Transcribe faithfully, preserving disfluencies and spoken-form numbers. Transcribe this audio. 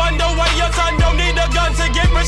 underway. Your son don't need a gun to get